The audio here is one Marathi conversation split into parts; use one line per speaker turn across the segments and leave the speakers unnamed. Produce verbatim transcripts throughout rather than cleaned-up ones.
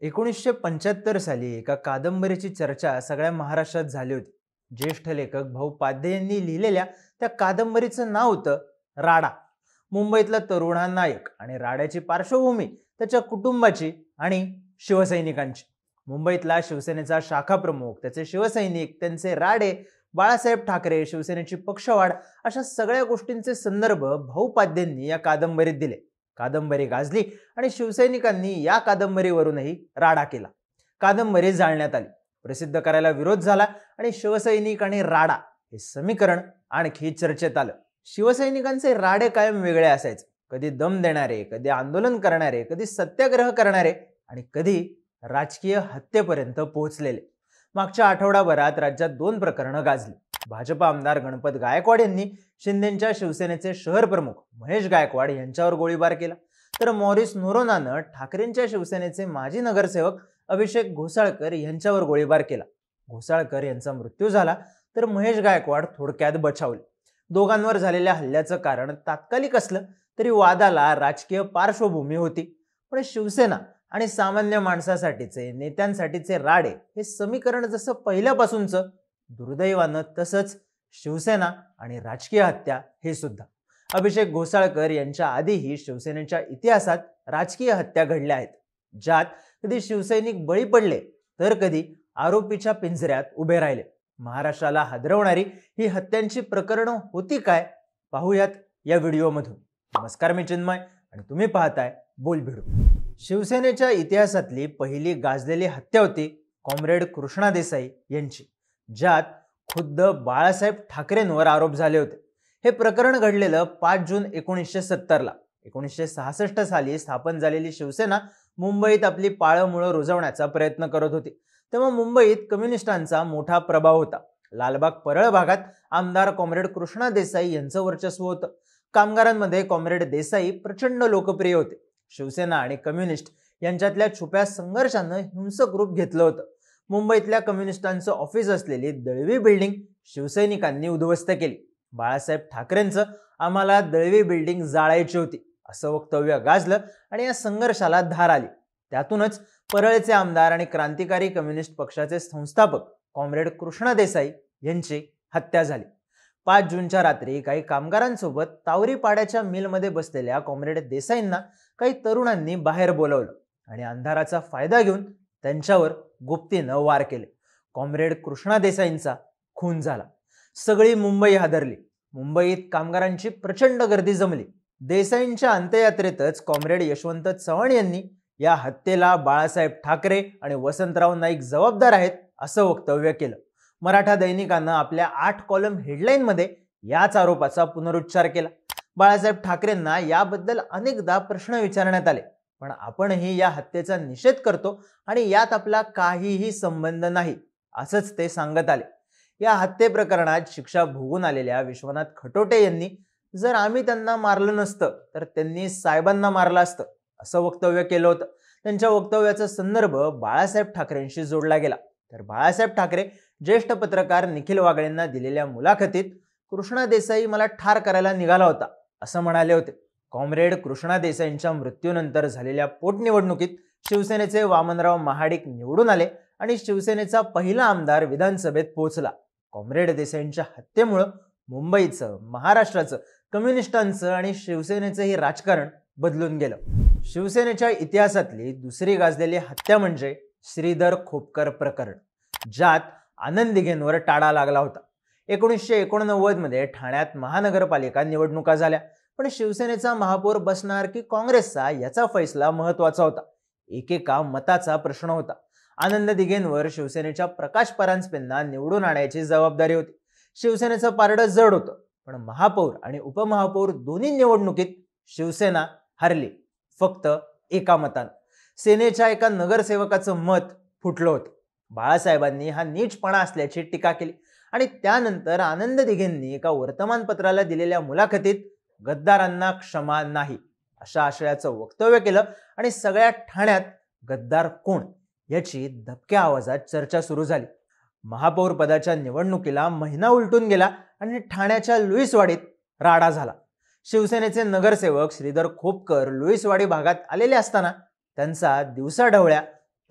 एकोणीसशे पंच्याहत्तर साली एका कादंबरीची चर्चा सगळ्या महाराष्ट्रात झाली होती. ज्येष्ठ लेखक भाऊ पाध्ये यांनी लिहिलेल्या त्या कादंबरीचं नाव होतं राडा. मुंबईतला तरुण हा नायक आणि राड्याची पार्श्वभूमी त्याच्या कुटुंबाची आणि शिवसैनिकांची. मुंबईतला शिवसेनेचा शाखा प्रमुख, त्याचे शिवसैनिक, त्यांचे राडे, बाळासाहेब ठाकरे, शिवसेनेची पक्षवाढ अशा सगळ्या गोष्टींचे संदर्भ भाऊ पाध्येंनी या कादंबरीत दिले. कादंबरी गाजली आणि शिवसैनिकांनी या कादंबरीवरूनही राडा केला. कादंबरी जाळण्यात आली, प्रसिद्ध करायला विरोध झाला आणि शिवसैनिक आणि राडा हे समीकरण आणखी चर्चेत आलं. शिवसैनिकांचे राडे कायम वेगळे असायचे. कधी दम देणारे, कधी आंदोलन करणारे, कधी सत्याग्रह करणारे आणि कधी राजकीय हत्येपर्यंत पोहोचलेले. मागच्या आठवडाभरात राज्यात दोन प्रकरणं गाजली. भाजप आमदार गणपत गायकवाड यांनी शिंदेच्या शिवसेनेचे शहर प्रमुख महेश गायकवाड यांच्यावर गोळीबार केला, तर मॉरिस नोरोनानं ठाकरेंच्या शिवसेनेचे माजी नगरसेवक अभिषेक घोसाळकर यांच्यावर गोळीबार केला. घोसाळकर यांचा मृत्यू झाला, तर महेश गायकवाड थोडक्यात बचावले. दोघांवर झालेल्या हल्ल्याचं कारण तात्कालिक असलं तरी वादाला राजकीय पार्श्वभूमी होती. पण शिवसेना आणि सामान्य माणसासाठीचे, नेत्यांसाठीचे राडे हे समीकरण जसं पहिल्यापासूनचं, दुर्दैवानं तसंच शिवसेना आणि राजकीय हत्या हे सुद्धा. अभिषेक घोसाळकर यांच्या आधीही शिवसेनेच्या इतिहासात राजकीय हत्या घडल्या आहेत, ज्यात कधी शिवसैनिक बळी पडले तर कधी आरोपीच्या पिंजऱ्यात उभे राहिले. महाराष्ट्राला हादरवणारी ही हत्यांची प्रकरणं होती काय, पाहूयात या व्हिडिओमधून. नमस्कार, मी चिन्मय आणि तुम्ही पाहताय बोलभिडू. शिवसेनेच्या इतिहासातली पहिली गाजलेली हत्या होती कॉम्रेड कृष्णा देसाई यांची, ज्यात खुद्द बाळासाहेब ठाकरेंवर आरोप झाले होते. हे प्रकरण घडलेलं पाच जून एकोणीसशे सत्तरला. एकोणीसशे सहासष्ट साली स्थापन झालेली शिवसेना मुंबईत आपली पाळंमुळं रुजवण्याचा प्रयत्न करत होती. तेव्हा मुंबईत कम्युनिस्टांचा मोठा प्रभाव होता. लालबाग परळ भागात आमदार कॉम्रेड कृष्णा देसाई यांचं वर्चस्व होतं. कामगारांमध्ये कॉम्रेड देसाई प्रचंड लोकप्रिय होते. शिवसेना आणि कम्युनिस्ट यांच्यातल्या छुप्या संघर्षानं हिंसक रूप घेतलं होतं. मुंबईतल्या कम्युनिस्टांचं ऑफिस असलेली दळवी बिल्डिंग शिवसैनिकांनी उद्ध्वस्त केली. बाळासाहेब ठाकरेंचं आम्हाला दळवी बिल्डिंग जाळायची होती असं वक्तव्य गाजलं आणि या संघर्षाला धार आली. त्यातूनच परळचे आमदार आणि क्रांतिकारी कम्युनिस्ट पक्षाचे संस्थापक कॉम्रेड कृष्णा देसाई यांची हत्या झाली. पाच जूनच्या रात्री काही कामगारांसोबत तावरीपाड्याच्या मिलमध्ये बसलेल्या कॉम्रेड देसाईंना काही तरुणांनी बाहेर बोलवलं आणि अंधाराचा फायदा घेऊन त्यांच्यावर गुप्तीनं वार केले. कॉम्रेड कृष्णा देसाईंचा खून झाला. सगळी मुंबई हादरली. मुंबईत कामगारांची प्रचंड गर्दी जमली. देसाईंच्या अंत्ययात्रेतच कॉम्रेड यशवंत चव्हाण यांनी या हत्येला बाळासाहेब ठाकरे आणि वसंतराव नाईक जबाबदार आहेत असं वक्तव्य केलं. मराठा दैनिकानं आपल्या आठ कॉलम हेडलाईनमध्ये याच आरोपाचा पुनरुच्चार केला. बाळासाहेब ठाकरेंना याबद्दल अनेकदा प्रश्न विचारण्यात आले, पण आपणही या हत्येचा निषेध करतो आणि यात आपला काहीही संबंध नाही असंच ते सांगत आले. या हत्ये प्रकरणात शिक्षा भोगून आलेल्या विश्वनाथ खटोटे यांनी जर आम्ही त्यांना मारलं नसतं तर त्यांनी साहेबांना मारलं असतं असं वक्तव्य केलं होतं. त्यांच्या वक्तव्याचा संदर्भ बाळासाहेब ठाकरेंशी जोडला गेला. तर बाळासाहेब ठाकरे ज्येष्ठ पत्रकार निखिल वागळेंना दिलेल्या मुलाखतीत कृष्णा देसाई मला ठार करायला निघाला होता असं म्हणाले होते. कॉम्रेड कृष्णा देसाईंच्या मृत्यूनंतर झालेल्या पोटनिवडणुकीत शिवसेनेचे वामनराव महाडिक निवडून आले आणि शिवसेनेचा पहिला आमदार विधानसभेत पोहोचला. कॉम्रेड देसाईंच्या हत्येमुळे मुंबईचं, महाराष्ट्राचं, कम्युनिस्टांचं आणि शिवसेनेचंही राजकारण बदलून गेलं. शिवसेनेच्या इतिहासातली दुसरी गाजलेली हत्या म्हणजे श्रीधर खोपकर प्रकरण, ज्यात आनंद दिघेंवर टाळा लागला होता. एकोणीसशे एकोणनव्वद मध्ये ठाण्यात महानगरपालिका निवडणुका झाल्या, पण शिवसेनेचा महापौर बसणार की काँग्रेसचा याचा फैसला महत्वाचा होता. एकेका मताचा प्रश्न होता. आनंद दिघेंवर शिवसेनेच्या प्रकाश परांजपेंना निवडून आणायची जबाबदारी होती. शिवसेनेचं पारडं जड होतं, पण महापौर आणि उपमहापौर दोन्ही निवडणुकीत शिवसेना हरली, फक्त एका मतानं. सेनेच्या एका नगरसेवकाचं मत फुटलं होतं. बाळासाहेबांनी हा नीचपणा असल्याची टीका केली आणि त्यानंतर आनंद दिघेंनी एका वर्तमानपत्राला दिलेल्या मुलाखतीत गद्दारांना क्षमा नाही अशा आशयाचं वक्तव्य केलं आणि सगळ्या ठाण्यात गद्दार कोण याची दबक्या आवाजात चर्चा सुरू झाली. महापौर पदाच्या निवडणुकीला महिना उलटून गेला आणि ठाण्याच्या लुईसवाडीत राडा झाला. शिवसेनेचे नगरसेवक श्रीधर खोपकर लुईसवाडी भागात आलेले असताना त्यांचा दिवसाढवळ्या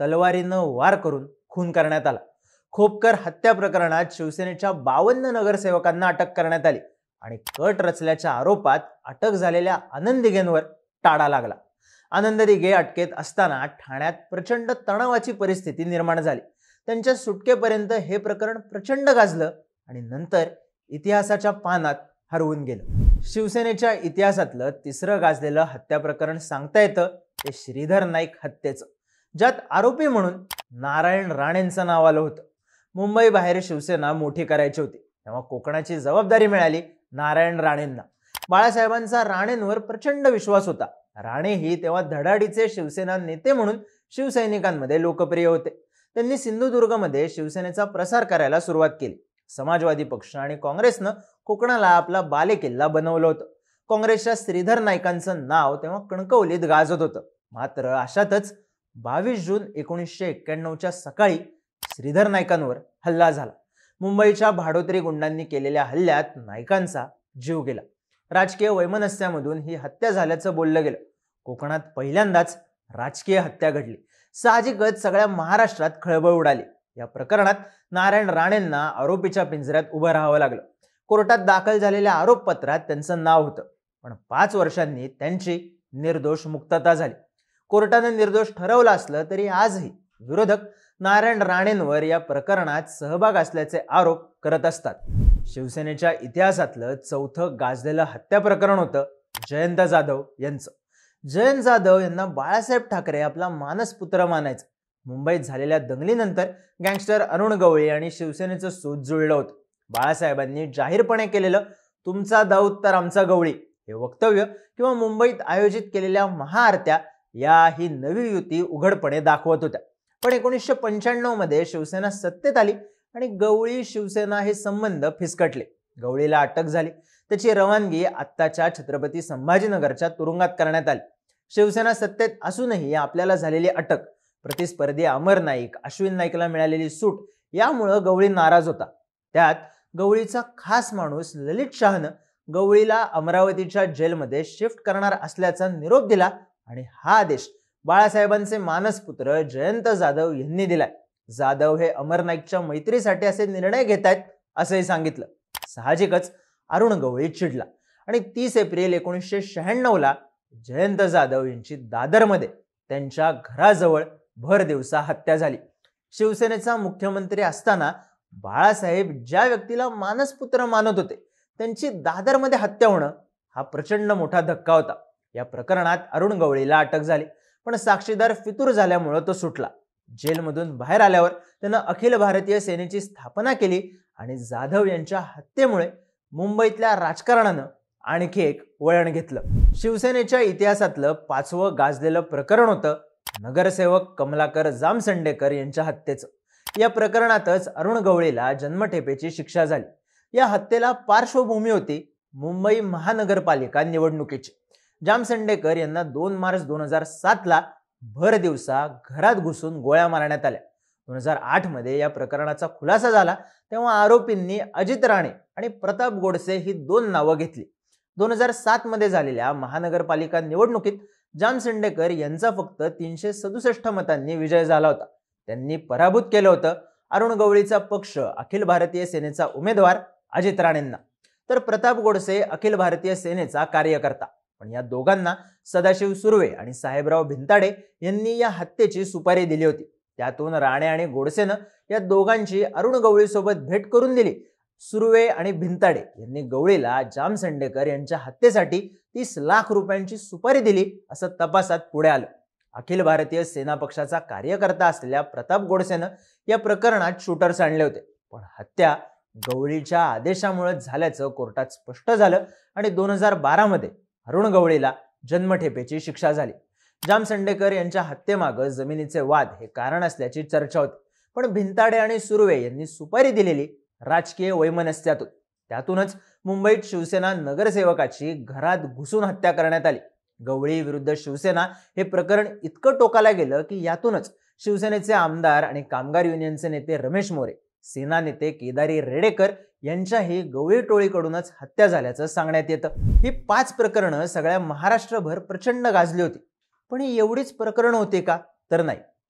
तलवारीनं वार करून खून करण्यात आला. खोपकर हत्या प्रकरणात शिवसेनेच्या बावन्न नगरसेवकांना अटक करण्यात आली आणि कट रचल्याच्या आरोपात अटक झालेल्या आनंद दिघेंवर टाळा लागला. आनंद दिघे अटकेत असताना ठाण्यात प्रचंड तणावाची परिस्थिती निर्माण झाली. त्यांच्या सुटकेपर्यंत हे प्रकरण प्रचंड गाजलं आणि नंतर इतिहासाच्या पानात हरवून गेलं. शिवसेनेच्या इतिहासातलं तिसरं गाजलेलं हत्या प्रकरण सांगता येतं ते श्रीधर नाईक हत्येचं, ज्यात आरोपी म्हणून नारायण राणेंचं नाव आलं होतं. मुंबई बाहेर शिवसेना मोठी करायची होती तेव्हा कोकणाची जबाबदारी मिळाली नारायण राणेंना. बाळासाहेबांचा राणेंवर प्रचंड विश्वास होता. राणे ही तेव्हा धडाडीचे शिवसेना नेते म्हणून शिवसैनिकांमध्ये लोकप्रिय होते. त्यांनी सिंधुदुर्गमध्ये शिवसेनेचा प्रसार करायला सुरुवात केली. समाजवादी पक्ष आणि काँग्रेसनं कोकणाला आपला बालेकिल्ला बनवलं होतं. काँग्रेसच्या श्रीधर नाईकांचं नाव तेव्हा कणकवलीत गाजत होतं. मात्र अशातच बावीस जून एकोणीसशे एक्क्याण्णवच्या सकाळी श्रीधर नाईकांवर हल्ला झाला. मुंबईच्या भाडोत्री गुंडांनी केलेल्या हल्ल्यात नाईकांचा जीव गेला. राजकीय वैमनस्यामधून ही हत्या झाल्याचं बोललं गेलं. कोकणात पहिल्यांदाच राजकीय हत्या घडली. साहजिकच सगळ्या महाराष्ट्रात खळबळ उडाली. या प्रकरणात नारायण राणेंना आरोपीच्या पिंजऱ्यात उभं राहावं लागलं. कोर्टात दाखल झालेल्या आरोपपत्रात त्यांचं नाव होतं, पण पाच वर्षांनी त्यांची निर्दोष मुक्तता झाली. कोर्टाने निर्दोष ठरवलं असलं तरी आजही विरोधक नारायण राणेंवर या प्रकरणात सहभाग असल्याचे आरोप करत असतात. शिवसेनेच्या इतिहासातलं चौथं गाजलेलं हत्या प्रकरण होतं जयंत जाधव यांचं. जयंत जाधव यांना बाळासाहेब ठाकरे आपला मानसपुत्र मानायचा. मुंबईत झालेल्या दंगलीनंतर गँगस्टर अरुण गवळी आणि शिवसेनेचं सूत जुळलं होतं. बाळासाहेबांनी जाहीरपणे केलेलं तुमचा दाऊद तर आमचा गवळी हे वक्तव्य किंवा मुंबईत आयोजित केलेल्या महाआरत्या या ही नवी युती उघडपणे दाखवत होत्या. पण एकोणीसशे पंच्याण्णव मध्ये शिवसेना सत्तेत आली आणि गवळी शिवसेना हे संबंध फिसकटले. गवळीला अटक झाली. त्याची रवानगी आत्ताच्या छत्रपती संभाजीनगरच्या तुरुंगात करण्यात आली. शिवसेना सत्तेत असूनही आपल्याला झालेली अटक, प्रतिस्पर्धी अमर नाईक, अश्विन नाईकला मिळालेली सूट यामुळं गवळी नाराज होता. त्यात गवळीचा खास माणूस ललित शाहनं गवळीला अमरावतीच्या जेलमध्ये शिफ्ट करणार असल्याचा निरोप दिला आणि हा आदेश बाळासाहेबांचे मानसपुत्र जयंत जाधव यांनी दिलाय. जाधव हे अमर नाईकच्या मैत्रीसाठी असे निर्णय घेत आहेत असंही सांगितलं. साहजिकच अरुण गवळी चिडला आणि तीस एप्रिल एकोणीसशे शहाण्णव ला जयंत जाधव यांची दादरमध्ये त्यांच्या घराजवळ भर दिवसा हत्या झाली. शिवसेनेचा मुख्यमंत्री असताना बाळासाहेब ज्या व्यक्तीला मानसपुत्र मानत होते त्यांची दादरमध्ये हत्या होणं हा प्रचंड मोठा धक्का होता. या प्रकरणात अरुण गवळीला अटक झाली, पण साक्षीदार फितूर झाल्यामुळे तो सुटला. जेलमधून बाहेर आल्यावर त्यानं अखिल भारतीय सेनेची स्थापना केली आणि जाधव यांच्या हत्येमुळे मुंबईतल्या राजकारणानं आणखी एक वळण घेतलं. शिवसेनेच्या इतिहासातलं पाचवं गाजलेलं प्रकरण होतं नगरसेवक कमलाकर जामसंडेकर यांच्या हत्येचं. या प्रकरणातच अरुण गवळीला जन्मठेपेची शिक्षा झाली. या हत्येला पार्श्वभूमी होती मुंबई महानगरपालिका निवडणुकीची. जामसंडेकर यांना दोन मार्च दोन हजार सात ला भर दिवसा घरात घुसून गोळ्या मारण्यात आल्या. दोन हजार आठ मध्ये या प्रकरणाचा खुलासा झाला तेव्हा आरोपींनी अजित राणे आणि प्रताप गोडसे ही दोन नावं घेतली. दोन हजार सात मध्ये झालेल्या महानगरपालिका निवडणुकीत जामसंडेकर यांचा फक्त तीनशे सदुसष्ट मतांनी विजय झाला होता. त्यांनी पराभूत केलं होतं अरुण गवळीचा पक्ष अखिल भारतीय सेनेचा उमेदवार अजित राणेंना, तर प्रताप गोडसे अखिल भारतीय सेनेचा कार्यकर्ता. पण या दोघांना सदाशिव सुर्वे आणि साहेबराव भिंताडे यांनी या हत्येची सुपारी दिली होती. त्यातून राणे आणि गोडसेनं या दोघांची अरुण गवळीसोबत भेट करून दिली. सुर्वे आणि भिंताडे यांनी गवळीला जामसंडेकर यांच्या हत्येसाठी तीस लाख रुपयांची सुपारी दिली असं तपासात पुढे आलं. अखिल भारतीय सेना पक्षाचा कार्यकर्ता असलेल्या प्रताप गोडसेनं या प्रकरणात शूटर्स आणले होते. पण हत्या गवळीच्या आदेशामुळे झाल्याचं कोर्टात स्पष्ट झालं आणि दोन हजार बारा मध्ये अरुण गवळीला जन्मठेपेची शिक्षा झाली. जामसंडेकर यांच्या हत्येमागं जमिनीचे वाद हे कारण असल्याची चर्चा होती. पण भिंताडे आणि सुर्वे यांनी सुपारी दिलेली राजकीय वैमनस्यातून. त्यातूनच मुंबईत शिवसेना नगरसेवकाची घरात घुसून हत्या करण्यात आली. गवळी विरुद्ध शिवसेना हे प्रकरण इतकं टोकाला गेलं की यातूनच शिवसेनेचे आमदार आणि कामगार युनियनचे नेते रमेश मोरे, सेना नेते केदारी रेडेकर यांच्याही गवळी टोळीकडूनच हत्या झाल्याचं सांगण्यात येतं. ही पाच प्रकरणं सगळ्या महाराष्ट्रभर प्रचंड गाजली होती. पण ही एवढीच प्रकरणं होती का? तर नाही.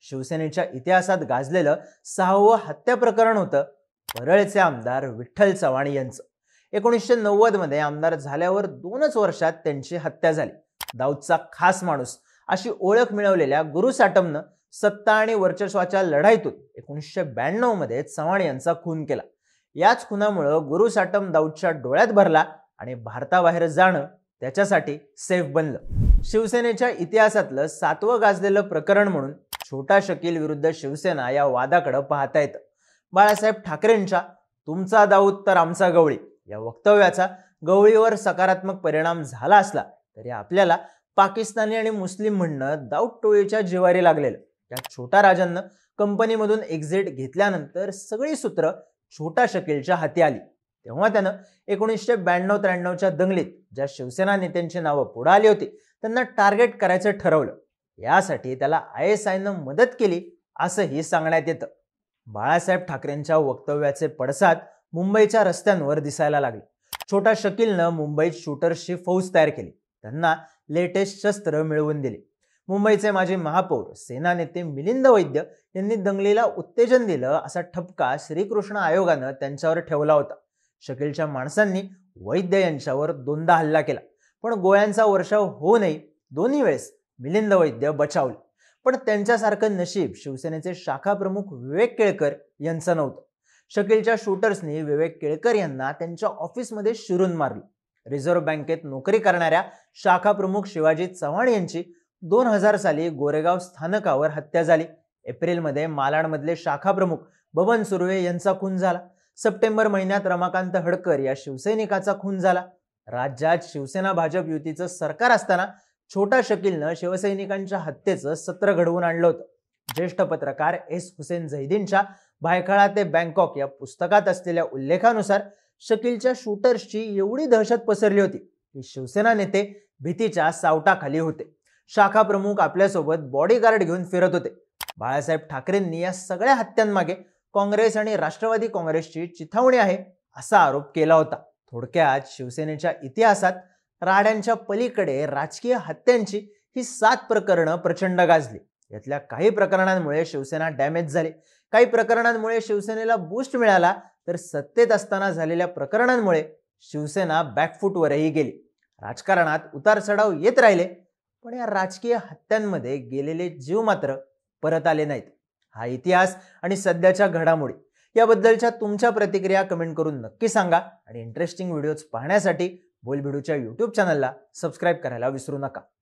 शिवसेनेच्या इतिहासात गाजलेलं सहावं हत्या प्रकरण होतं परळचे आमदार विठ्ठल चव्हाण यांचं. एकोणीसशे नव्वद मध्ये आमदार झाल्यावर दोनच वर्षात त्यांची हत्या झाली. दाऊदचा खास माणूस अशी ओळख मिळवलेल्या गुरु साटमनं सत्ता आणि वर्चस्वाच्या लढाईतून एकोणीसशे ब्याण्णव मध्ये चव्हाण यांचा खून केला. याच खुनामुळे गुरु साटम दाऊदच्या डोळ्यात भरला आणि भारताबाहेर जाणं त्याच्यासाठी सेफ बनलं. शिवसेनेच्या इतिहासातलं सातवं गाजलेलं प्रकरण म्हणून छोटा शकील विरुद्ध शिवसेना या वादाकडे पाहता येतं. बाळासाहेब ठाकरेंच्या तुमचा दाऊद तर आमचा गवळी या वक्तव्याचा गवळीवर सकारात्मक परिणाम झाला असला तरी आपल्याला पाकिस्तानी आणि मुस्लिम म्हणणं दाऊद टोळीच्या जिवारी लागलेलं. त्या छोटा राजांना कंपनीमधून एक्झिट घेतल्यानंतर सगळी सूत्र छोटा शकीलच्या हाती आली. तेव्हा त्यानं एकोणीसशे ब्याण्णव त्र्याण्णवच्या दंगलीत ज्या शिवसेना नेत्यांची नावं पुढे आली होती त्यांना टार्गेट करायचं ठरवलं. यासाठी त्याला आय एस आयनं मदत केली असंही सांगण्यात येतं. बाळासाहेब ठाकरेंच्या वक्तव्याचे पडसाद मुंबईच्या रस्त्यांवर दिसायला लागले. छोटा शकीलनं मुंबईत शूटर्सची फौज तयार केली. त्यांना लेटेस्ट शस्त्र मिळवून दिली. मुंबईचे माजी महापौर सेना नेते मिलिंद वैद्य यांनी दंगलीला उत्तेजन दिलं असा ठपका श्रीकृष्ण आयोगानं त्यांच्यावर ठेवला होता. शकीलच्या माणसांनी वैद्य यांच्यावर दोनदा हल्ला केला, पण गोळ्यांचा वर्षाव होऊ नये दोन्ही वेळेस मिलिंद वैद्य बचावले. पण त्यांच्यासारखं नशीब शिवसेनेचे शाखा प्रमुख विवेक केळकर यांचं नव्हतं. शकीलच्या शूटर्सनी विवेक केळकर यांना त्यांच्या ऑफिसमध्ये शिरून मारलं. रिझर्व्ह बँकेत नोकरी करणाऱ्या शाखा प्रमुख शिवाजी चव्हाण यांची दोन हजार साली गोरेगाव स्थानकावर हत्या झाली. एप्रिलमध्ये मालाडमधले शाखा प्रमुख बबन सुर्वे यांचा खून झाला. सप्टेंबर महिन्यात रमाकांत हडकर या शिवसैनिकाचा खून झाला. राज्यात शिवसेना भाजप युतीचं सरकार असताना छोटा शकीलनं शिवसैनिकांच्या हत्येचं सत्र घडवून आणलं होतं. ज्येष्ठ पत्रकार एस हुसेन झैदीनच्या भायखळा ते बँकॉक या पुस्तकात असलेल्या उल्लेखानुसार शकीलच्या शूटर्सची एवढी दहशत पसरली होती की शिवसेना नेते भीतीच्या सावटाखाली होते. शाखा प्रमुख आपल्यासोबत बॉडीगार्ड घेऊन फिरत होते. बाळासाहेब ठाकरेंनी या सगळ्या हत्यांमागे काँग्रेस आणि राष्ट्रवादी काँग्रेसची चिथावणी आहे असा आरोप केला होता. थोडक्यात शिवसेनेच्या इतिहासात राड्यांच्या पलीकडे राजकीय हत्यांची ही सात प्रकरणं प्रचंड गाजली. यातल्या काही प्रकरणांमुळे शिवसेना डॅमेज झाली, काही प्रकरणांमुळे शिवसेनेला बूस्ट मिळाला, तर सत्तेत असताना झालेल्या प्रकरणांमुळे शिवसेना बॅकफूटवरही गेली. राजकारणात उतार चढाव येत राहिले, पण या राजकीय हत्यांमध्ये गेलेले जीव मात्र परत आले नाहीत. हा इतिहास आणि सध्याच्या घडामोडी याबद्दलच्या तुमच्या प्रतिक्रिया कमेंट करून नक्की सांगा आणि इंटरेस्टिंग व्हिडिओज पाहण्यासाठी बोलबिडूच्या यूट्यूब चॅनलला सबस्क्राईब करायला विसरू नका.